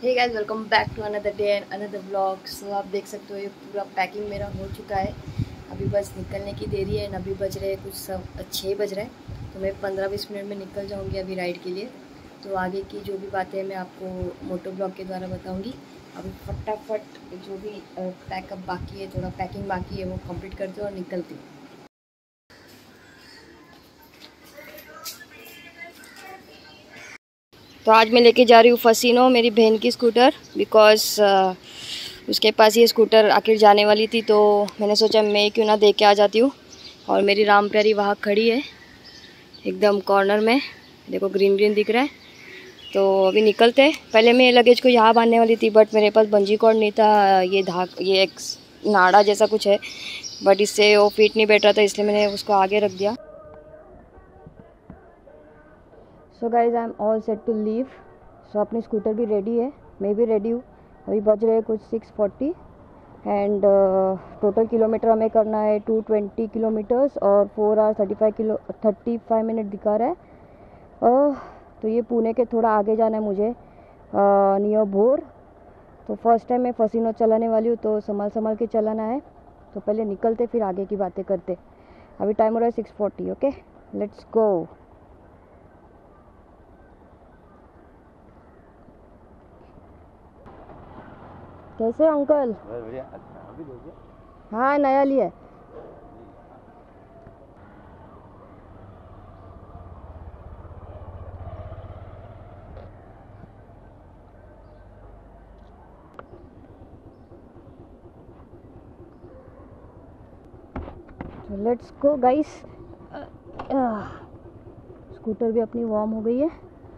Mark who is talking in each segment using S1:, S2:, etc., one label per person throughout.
S1: Hey guys, welcome back to another day and another vlog. So आप देख सकते हो ये पूरा पैकिंग मेरा हो चुका है। अभी बस निकलने की देरी है। अभी बज रहे कुछ सब 6 बज रहे हैं, तो मैं 15-20 मिनट में निकल जाऊंगी अभी राइड के लिए। तो आगे की जो भी बातें हैं मैं आपको मोटो ब्लॉग के द्वारा बताऊंगी। अभी फटाफट जो भी पैकअप बाकी है, थोड़ा पैकिंग बाकी है, वो कंप्लीट करते और निकलती हूँ। तो आज मैं लेके जा रही हूँ फसीनो, मेरी बहन की स्कूटर, बिकॉज़ उसके पास ये स्कूटर आखिर जाने वाली थी, तो मैंने सोचा मैं क्यों ना दे के आ जाती हूँ। और मेरी राम प्यारी वहाँ खड़ी है एकदम कॉर्नर में, देखो ग्रीन ग्रीन दिख रहा है। तो अभी निकलते हैं। पहले मैं ये लगेज को यहाँ बांधने वाली थी, बट मेरे पास बंजी कॉर्ड नहीं था। ये एक नाड़ा जैसा कुछ है, बट इससे वो फिट नहीं बैठ रहा था, इसलिए मैंने उसको आगे रख दिया। So guys, I am all set to leave. So अपनी स्कूटर भी रेडी है, मैं भी रेडी हूँ। अभी बज रहे कुछ 6:40 एंड टोटल किलोमीटर हमें करना है 220 किलोमीटर्स और 4 आवर 35 मिनट दिखा रहा है। तो ये पुणे के थोड़ा आगे जाना है मुझे, नियर भोर। तो फर्स्ट टाइम मैं फसीनो चलाने वाली हूँ, तो संभाल के चलाना है। तो पहले निकलते फिर आगे की बातें करते। अभी टाइम हो रहा है 6:40। Okay, let's go. कैसे अंकल?
S2: बढ़िया। अभी देखिए।
S1: हाँ, नया लिया है। Let's go guys. स्कूटर भी अपनी वार्म हो गई है।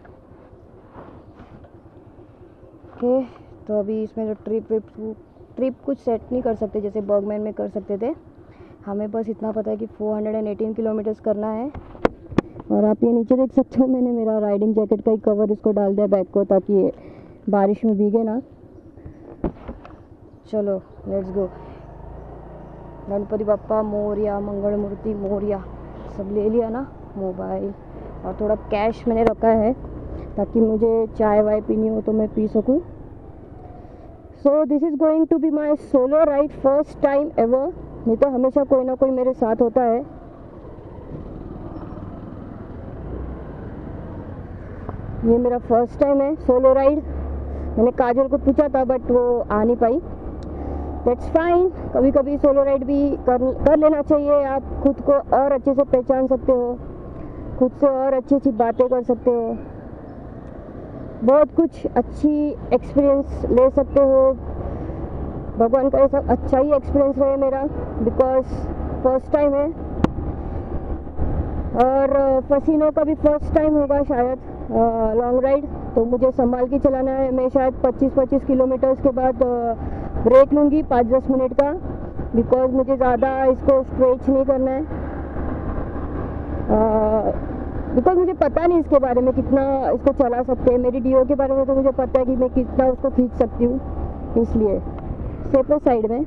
S1: ओके, तो अभी इसमें जो ट्रिप कुछ सेट नहीं कर सकते जैसे बर्गमैन में कर सकते थे। हमें बस इतना पता है कि 418 किलोमीटर्स करना है। और आप ये नीचे देख सकते हो, मैंने मेरा राइडिंग जैकेट का ही कवर इसको डाल दिया बैग को, ताकि ये बारिश में भीगे ना। चलो लेट्स गो। गणपति बप्पा मोरिया, मंगल मूर्ति मोरिया। सब ले लिया ना, मोबाइल और थोड़ा कैश मैंने रखा है, ताकि मुझे चाय वाय पीनी हो तो मैं पी सकूं। So this is going to be my solo ride, first time ever. नहीं तो हमेशा कोई ना कोई मेरे साथ होता है। ये मेरा फर्स्ट टाइम है सोलो राइड। मैंने काजल को पूछा था, बट वो आ नहीं पाई। दैट्स फाइन, कभी कभी सोलो राइड भी कर लेना चाहिए। आप खुद को और अच्छे से पहचान सकते हो, खुद से और अच्छी अच्छी बातें कर सकते हो, बहुत कुछ अच्छी एक्सपीरियंस ले सकते हो। भगवान का ऐसा अच्छा ही एक्सपीरियंस रहे मेरा, बिकॉज फर्स्ट टाइम है। और फसीनो का भी फर्स्ट टाइम होगा शायद लॉन्ग राइड। तो मुझे संभाल के चलाना है। मैं शायद 25 किलोमीटर्स के बाद ब्रेक लूँगी 5-10 मिनट का, बिकॉज मुझे ज़्यादा इसको स्ट्रेच नहीं करना है। बिकॉज मुझे पता नहीं इसके बारे में कितना इसको चला सकते हैं। मेरी डीओ के बारे में तो मुझे पता है कि मैं कितना उसको खींच सकती हूँ, इसलिए सेफर साइड में।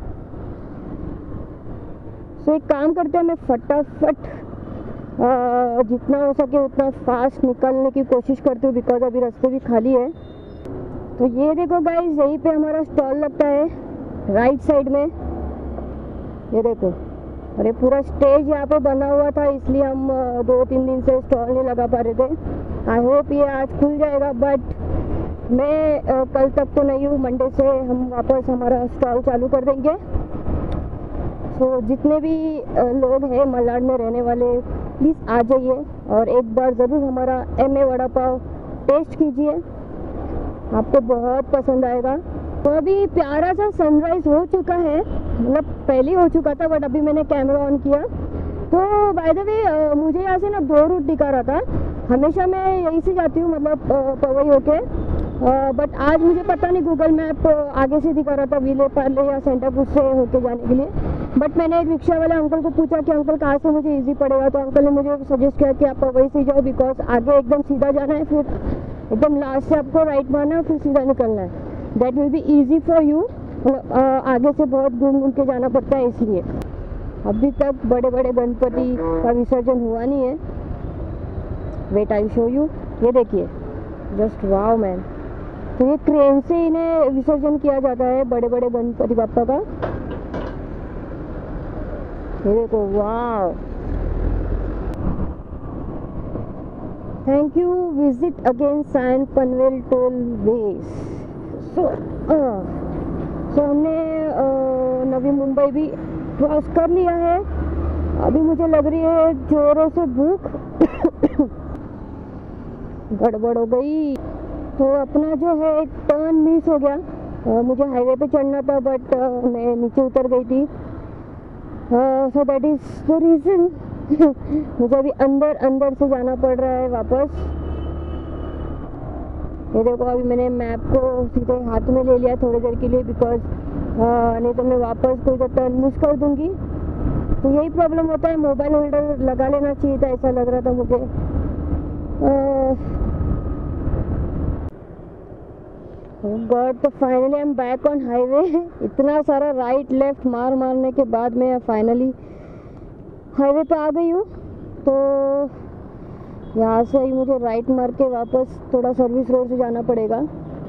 S1: सो एक काम करते हैं, मैं फटाफट जितना हो सके उतना फास्ट निकलने की कोशिश करती हूँ, बिकॉज अभी रास्ते भी खाली है। तो ये देखो गाइस, यहीं पे हमारा स्टॉल लगता है राइट साइड में। ये देखो, अरे पूरा स्टेज यहाँ पे बना हुआ था, इसलिए हम 2-3 दिन से स्टॉल नहीं लगा पा रहे थे। आई होप ये आज खुल जाएगा, बट मैं कल तक तो नहीं हूँ। मंडे से हम वापस हमारा स्टॉल चालू कर देंगे। सो जितने भी लोग हैं मलाड में रहने वाले, प्लीज़ आ जाइए और एक बार ज़रूर हमारा एमए वड़ा पाव टेस्ट कीजिए, आपको बहुत पसंद आएगा। तो अभी प्यारा सा सनराइज़ हो चुका है, मतलब पहले हो चुका था, बट अभी मैंने कैमरा ऑन किया। तो बाय द वे मुझे यहाँ से ना 2 रूट दिखा रहा था। हमेशा मैं यहीं से जाती हूँ, मतलब पवई होके, बट आज मुझे पता नहीं, गूगल मैप आगे से दिखा रहा था विले पार्ले या सेंटा क्रूज से होके जाने के लिए। बट मैंने एक रिक्शा वाले अंकल को पूछा कि अंकल कहाँ से मुझे इजी पड़ेगा, तो अंकल ने मुझे सजेस्ट किया कि आप पवई से जाओ, बिकॉज आगे एकदम सीधा जाना है, फिर एकदम लास्ट से आपको राइट मारना है, फिर सीधा निकलना है। That will be easy for you. आगे से बहुत घूम के जाना पड़ता है, इसलिए। अभी तक बड़े बड़े गणपति का विसर्जन हुआ नहीं है। Wait I show you. ये देखिए, जस्ट वाव मैन, तो ये क्रेन से इन्हें विसर्जन किया जाता है बड़े बड़े गणपति बाप्पा का। ये देखो, वाह। थैंक यू, विजिट अगेन सैन पनवेल टोल वेज। सो हमने नवी मुंबई भी क्रॉस कर लिया है। अभी मुझे लग रही है जोरों से भूख। गड़बड़ हो गई। तो अपना जो है एक टर्न मिस हो गया। मुझे हाईवे पे चढ़ना था बट मैं नीचे उतर गई थी। So that is the reason. मुझे अभी अंदर से जाना पड़ रहा है वापस। ये देखो, अभी मैंने मैप को सीधे हाथ में ले लिया थोड़ी देर के लिए, बिकॉज नहीं तो मैं वापस कोई तो टर्न मिस कर दूंगी। तो यही प्रॉब्लम होता है। मोबाइल होल्डर लगा लेना चाहिए था, ऐसा लग रहा था मुझे। गॉड, तो finally I am back on highway. इतना सारा राइट लेफ्ट मारने के बाद मैं फाइनली हाईवे पे आ गई हूँ। तो यहाँ से ही मुझे राइट मार के वापस थोड़ा सर्विस रोड से जाना पड़ेगा।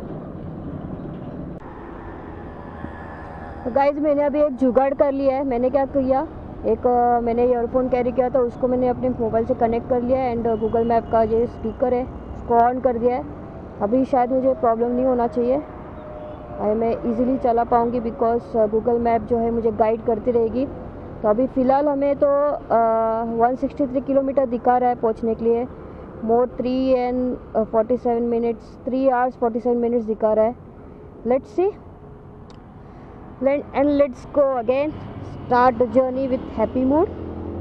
S1: तो गाइज, मैंने अभी एक जुगाड़ कर लिया है। मैंने क्या किया, एक मैंने ईयरफोन कैरी किया था, उसको मैंने अपने मोबाइल से कनेक्ट कर लिया एंड गूगल मैप का जो स्पीकर है उसको ऑन कर दिया है। अभी शायद मुझे प्रॉब्लम नहीं होना चाहिए। मैं इजीली चला पाऊँगी बिकॉज गूगल मैप जो है मुझे गाइड करती रहेगी। तो अभी फ़िलहाल हमें तो 163 किलोमीटर दिखा रहा है पहुंचने के लिए। मोर 3 hours 47 minutes दिखा रहा है। Let's see and let's go again, start the journey with happy mood.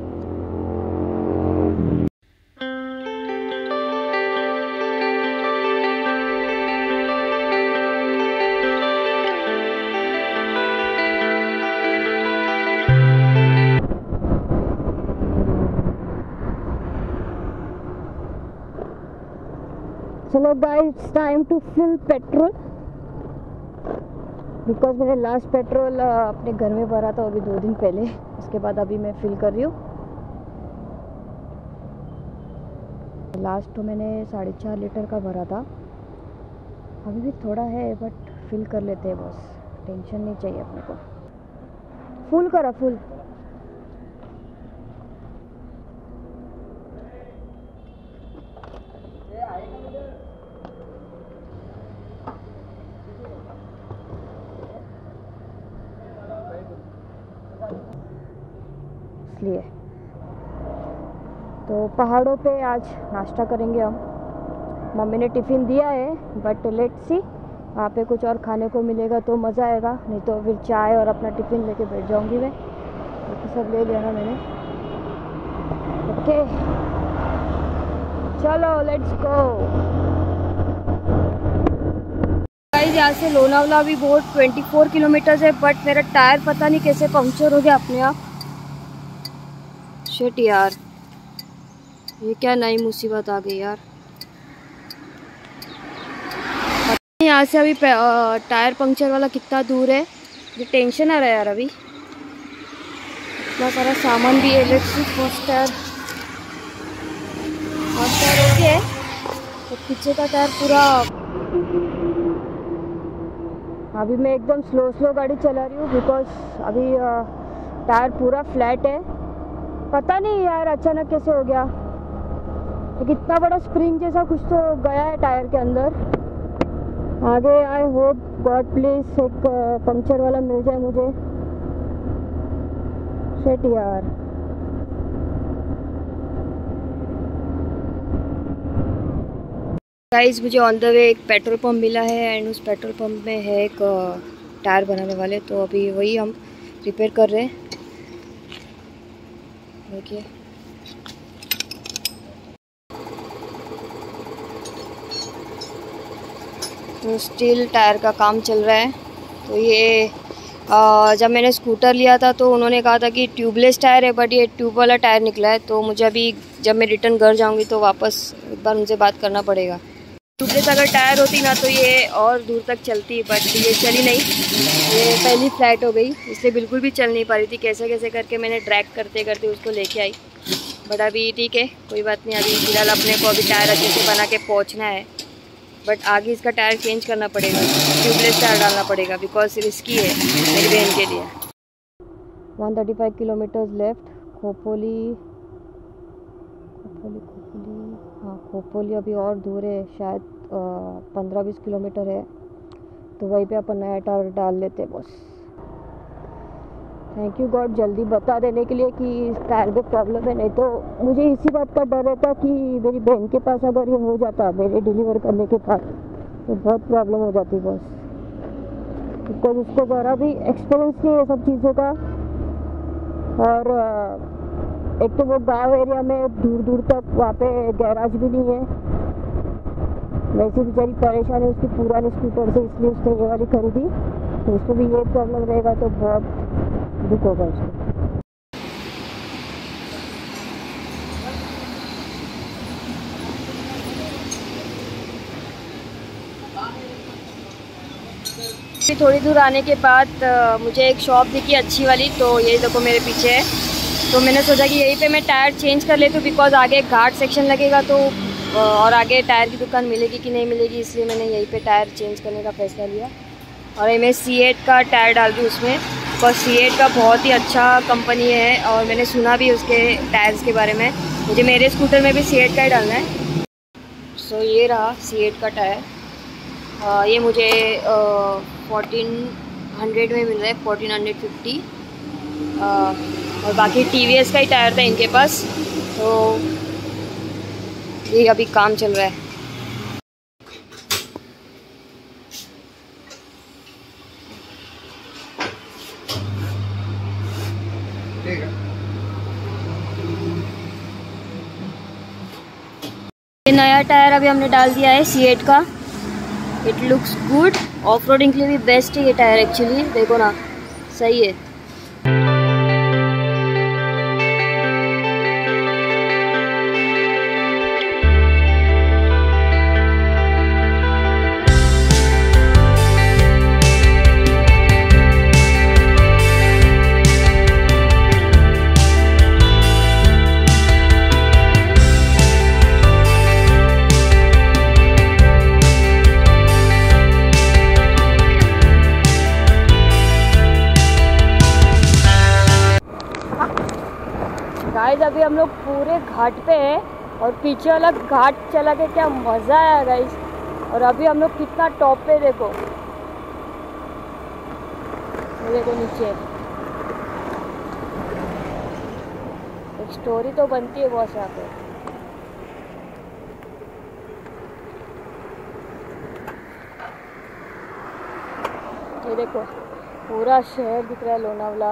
S1: चलो guys, it's time to fill petrol because मैंने लास्ट पेट्रोल अपने घर में भरा था अभी 2 दिन पहले। उसके बाद अभी मैं फिल कर रही हूँ। लास्ट तो मैंने 4.5 लीटर का भरा था। अभी भी थोड़ा है बट फिल कर लेते हैं बस, टेंशन नहीं चाहिए अपने को। फुल करा, फुल। इसलिए तो पहाड़ों पे आज नाश्ता करेंगे हम। मम्मी ने टिफ़िन दिया है बट लेट्स सी, वहाँ पे कुछ और खाने को मिलेगा तो मज़ा आएगा, नहीं तो फिर चाय और अपना टिफ़िन लेके बैठ जाऊँगी मैं। तो सब ले लिया ना मैंने। ओके, चलो लेट्स गो। गाइस, यहाँ से लोनावला भी बहुत 24 किलोमीटर है बट मेरा टायर पता नहीं कैसे पंक्चर हो गया अपने आप। शिट यार, ये क्या नई मुसीबत आ गई यार। यहाँ से अभी टायर पंक्चर वाला कितना दूर है, ये टेंशन आ रहा है यार। अभी इतना सारा सामान भी, इलेक्ट्रिक पोस्टर ओके है तो पीछे का टायर पूरा। अभी मैं एकदम स्लो गाड़ी चला रही हूँ बिकॉज अभी टायर पूरा फ्लैट है। पता नहीं यार अचानक कैसे हो गया, तो इतना बड़ा स्प्रिंग जैसा कुछ तो गया है टायर के अंदर। आगे आई होप गॉड प्लीज एक पंक्चर वाला मिल जाए मुझे। शिट यार, गाइस मुझे ऑन द वे एक पेट्रोल पंप मिला है एंड उस पेट्रोल पंप में है एक टायर बनाने वाले, तो अभी वही हम रिपेयर कर रहे हैं। देखिए तो स्टील टायर का काम चल रहा है। तो ये जब मैंने स्कूटर लिया था तो उन्होंने कहा था कि ट्यूबलेस टायर है बट ये ट्यूब वाला टायर निकला है। तो मुझे अभी जब मैं रिटर्न घर जाऊंगी तो वापस एक बार उनसे बात करना पड़ेगा। ट्यूबलेस अगर टायर होती ना तो ये और दूर तक चलती, बट ये चली नहीं, ये पहली फ्लैट हो गई, इसलिए बिल्कुल भी चल नहीं पा रही थी। कैसे कैसे करके मैंने ड्रैग करते करते उसको लेके आई, बट अभी ठीक है, कोई बात नहीं। अभी फिलहाल अपने को अभी टायर अच्छे से बना के पहुँचना है। बट आगे इसका टायर चेंज करना पड़ेगा, ट्यूबलेस टायर डालना पड़ेगा बिकॉज रिस्की है मेरी बहन के लिए। 135 किलोमीटर्स लेफ्ट। खोपोली, हाँ खोपोली अभी और दूर है, शायद 15-20 किलोमीटर है, तो वहीं पे अपन नया टायर डाल लेते हैं बस। थैंक यू गॉड जल्दी बता देने के लिए कि इस टायर में प्रॉब्लम है, नहीं तो मुझे इसी बात का डर रहता कि मेरी बहन के पास अगर ये हो जाता मेरे डिलीवर करने के बाद तो बहुत प्रॉब्लम हो जाती बस, बिकॉज उसको ज़रा भी एक्सपीरियंस नहीं है सब चीज़ों का। और एक तो वो गांव एरिया में दूर दूर तक वहाँ पे गैराज भी नहीं है, वैसे बेचारी परेशान है उसकी पुरानी स्कूटर से, इसलिए उसने ये वाली खरीदी, तो उसको भी ये प्रॉब्लम रहेगा तो बहुत दुख होगा उसको। थोड़ी दूर आने के बाद मुझे एक शॉप दिखी अच्छी वाली, तो ये देखो मेरे पीछे है, तो मैंने सोचा कि यहीं पे मैं टायर चेंज कर लेती हूँ बिकॉज आगे घाट सेक्शन लगेगा तो और आगे टायर की दुकान मिलेगी कि नहीं मिलेगी, इसलिए मैंने यहीं पे टायर चेंज करने का फैसला लिया। और ये मैं C8 का टायर डाल रही हूँ उसमें, और C8 का बहुत ही अच्छा कंपनी है और मैंने सुना भी उसके टायर्स के बारे में। मुझे मेरे स्कूटर में भी C8 का ही डालना है। सो ये रहा C8 का टायर, ये मुझे 1400 में मिल रहा है, 1450। और बाकी TVS का ही टायर था इनके पास, तो ये अभी काम चल रहा है। ये नया टायर अभी हमने डाल दिया है C8 का, it looks good, off roading के लिए भी बेस्ट है ये टायर एक्चुअली, देखो ना सही है। गाइस अभी हम लोग पूरे घाट पे हैं और पीछे वाला घाट चला के क्या मज़ा आया गाइस। और अभी हम लोग कितना टॉप पे, देखो देखो नीचे एक स्टोरी तो बनती है बहुत यहाँ पे। ये देखो पूरा शहर दिख रहा है लोनावला।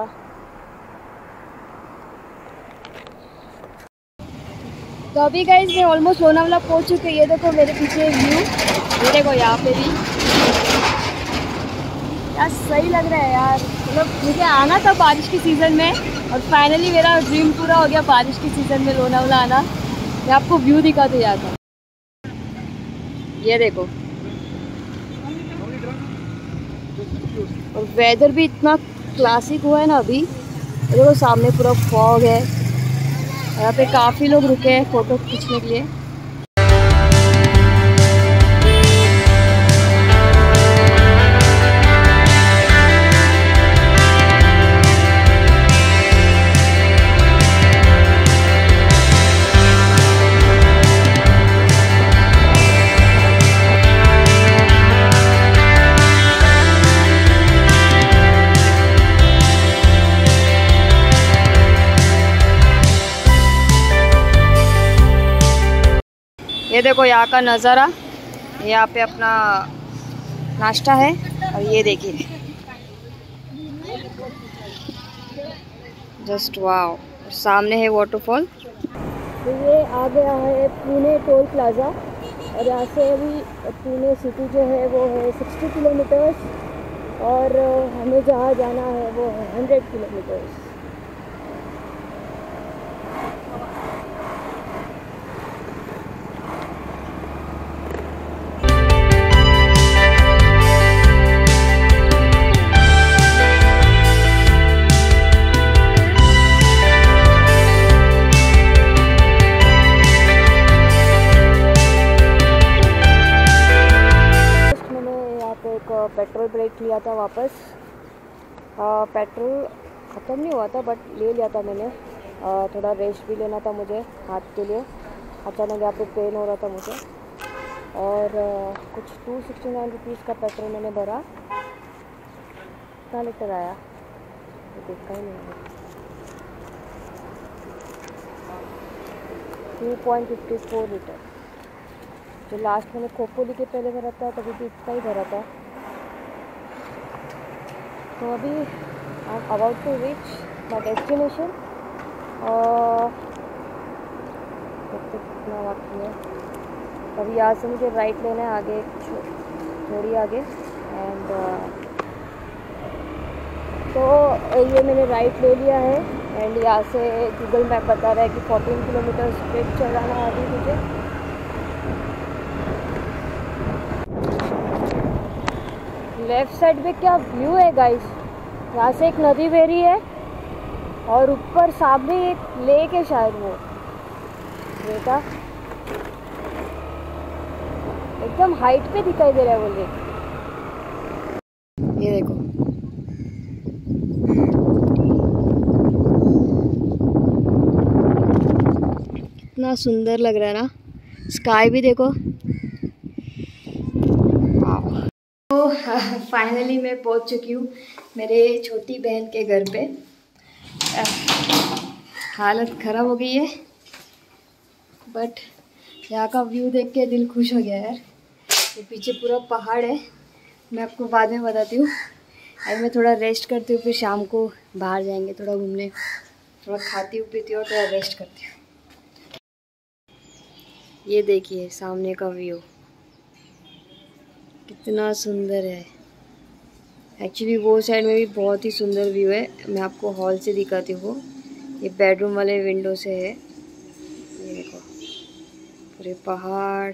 S1: तो अभी गाइस मैं ऑलमोस्ट लोनावला पहुंच चुके हैं। ये देखो मेरे पीछे व्यू, ये देखो यहाँ पे भी यार सही लग रहा है यार। मतलब मुझे आना था बारिश के सीज़न में और फाइनली मेरा ड्रीम पूरा हो गया बारिश के सीज़न में लोनावला आना। मैं आपको व्यू दिखाते जाता हूँ, ये देखो। और वेदर भी इतना क्लासिक हुआ है ना अभी, देखो सामने पूरा फॉग है। यहाँ पे काफ़ी लोग रुके हैं फ़ोटो खींचने के लिए। ये देखो यहाँ का नज़ारा, यहाँ पे अपना नाश्ता है और ये देखिए जस्ट वाव, सामने है वाटरफॉल। तो ये आ गया है पुणे टोल प्लाज़ा और यहाँ से अभी पुणे सिटी जो है वो है 60 किलोमीटर्स और हमें जहाँ जाना है वो है 100 किलोमीटर्स। पेट्रोल ब्रेक लिया था वापस। पेट्रोल ख़त्म नहीं हुआ था बट ले लिया था मैंने। थोड़ा रेस्ट भी लेना था मुझे हाथ के लिए, अचानक यहाँ पे पेन हो रहा था मुझे। और कुछ 269 रुपीज़ का पेट्रोल मैंने भरा। कितना लीटर आया देखा ही नहीं, 2.54 लीटर। जो लास्ट मैंने खोपोली के पहले भरा था तभी भी इतना ही भरा था। तो अभी I am about to reach my destination. कितना बाकी है, अभी यहाँ से मुझे राइट लेना है आगे, थोड़ी आगे। एंड तो ये मैंने राइट ले लिया है। एंड यहाँ से गूगल मैप बता रहा है कि 14 किलोमीटर स्ट्रेट चलाना है अभी मुझे। लेफ्ट साइड पे क्या व्यू है गाइस, यहाँ से एक नदी बह रही है और ऊपर सामने एक लेक है शायद, वो बेटा एकदम हाइट पे दिखाई दे रहा है वो लेक। ये देखो कितना सुंदर लग रहा है ना, स्काई भी देखो। तो फाइनली मैं पहुंच चुकी हूँ मेरे छोटी बहन के घर पे। हालत ख़राब हो गई है बट यहाँ का व्यू देख के दिल खुश हो गया यार। ये पीछे पूरा पहाड़ है, मैं आपको बाद में बताती हूँ। अभी मैं थोड़ा रेस्ट करती हूँ, फिर शाम को बाहर जाएंगे थोड़ा घूमने, थोड़ा खाती हूँ पीती हूँ, थोड़ा रेस्ट करती हूँ। ये देखिए सामने का व्यू कितना सुंदर है। एक्चुअली वो साइड में भी बहुत ही सुंदर व्यू है, मैं आपको हॉल से दिखाती हूँ। ये बेडरूम वाले विंडो से है, ये देखो पूरे पहाड़।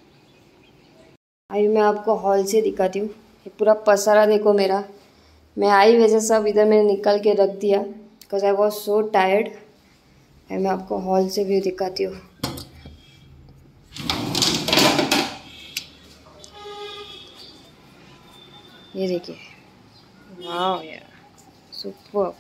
S1: अभी मैं आपको हॉल से दिखाती हूँ। ये पूरा पसारा देखो मेरा, मैं आई वैसे सब इधर मैंने निकल के रख दिया because I was so tired. मैं आपको हॉल से व्यू दिखाती हूँ। ये देखिए, वाह यार सुपर।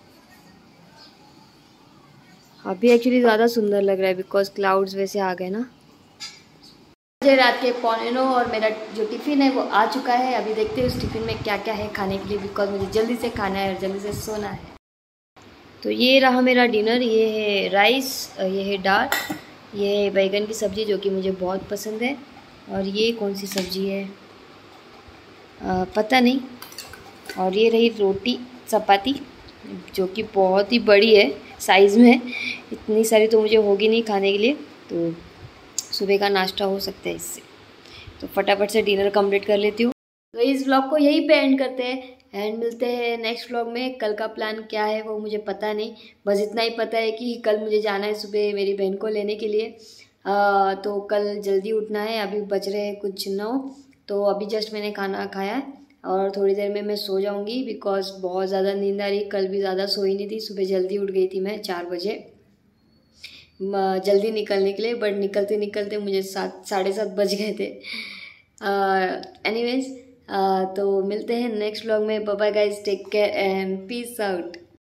S1: अभी एक्चुअली ज़्यादा सुंदर लग रहा है बिकॉज क्लाउड्स वैसे आ गए ना। मुझे रात के 8:45 और मेरा जो टिफ़िन है वो आ चुका है। अभी देखते हैं उस टिफ़िन में क्या क्या है खाने के लिए, बिकॉज मुझे जल्दी से खाना है और जल्दी से सोना है। तो ये रहा मेरा डिनर। ये है राइस, ये है दाल, ये है बैगन की सब्ज़ी जो कि मुझे बहुत पसंद है। और ये कौन सी सब्ज़ी है पता नहीं। और ये रही रोटी चपाती जो कि बहुत ही बड़ी है साइज़ में, इतनी सारी तो मुझे होगी नहीं खाने के लिए, तो सुबह का नाश्ता हो सकता है इससे। तो फटाफट से डिनर कंप्लीट कर लेती हूँ। तो इस व्लॉग को यहीं पे एंड करते हैं एंड मिलते हैं नेक्स्ट व्लॉग में। कल का प्लान क्या है वो मुझे पता नहीं, बस इतना ही पता है कि कल मुझे जाना है सुबह मेरी बहन को लेने के लिए। तो कल जल्दी उठना है। अभी बज रहे हैं कुछ 9, तो अभी जस्ट मैंने खाना खाया है और थोड़ी देर में मैं सो जाऊंगी बिकॉज बहुत ज़्यादा नींद आ रही। कल भी ज़्यादा सोई नहीं थी, सुबह जल्दी उठ गई थी मैं 4 बजे जल्दी निकलने के लिए, बट निकलते निकलते मुझे 7-7:30 बज गए थे। एनीवेज तो मिलते हैं नेक्स्ट व्लॉग में। Bye bye guys, take care and peace out.